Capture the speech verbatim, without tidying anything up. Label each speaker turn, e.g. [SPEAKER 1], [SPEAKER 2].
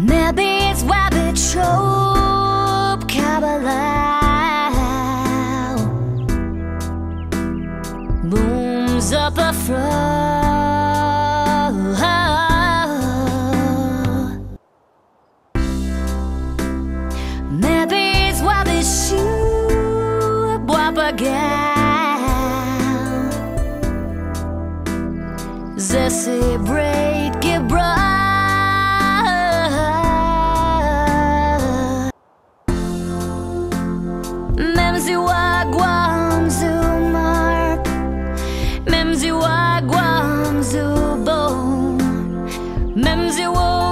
[SPEAKER 1] Nebis wabbit shop Kabbalah booms up a front. Nebis wabbit shop wabagal Zesse braid gebra Memzi wagwam zu mark Memzi wagwam zu bone Memzi wagwam